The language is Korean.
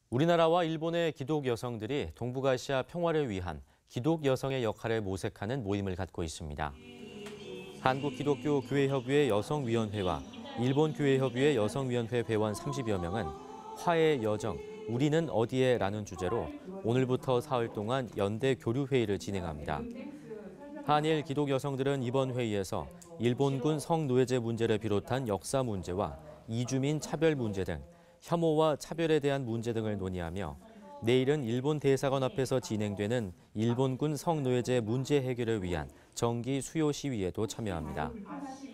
우리나라와 일본의 기독 여성들이 동북아시아 평화를 위한 기독 여성의 역할을 모색하는 모임을 갖고 있습니다. 한국기독교교회협의회 여성위원회와 일본교회협의회 여성위원회 회원 30여 명은 화해의 여정, 우리는 어디에? 라는 주제로 오늘부터 사흘 동안 연대 교류회의를 진행합니다. 한일 기독 여성들은 이번 회의에서 일본군 성노예제 문제를 비롯한 역사 문제와 이주민 차별 문제 등 혐오와 차별에 대한 문제 등을 논의하며 내일은 일본 대사관 앞에서 진행되는 일본군 성노예제 문제 해결을 위한 정기 수요 시위에도 참여합니다.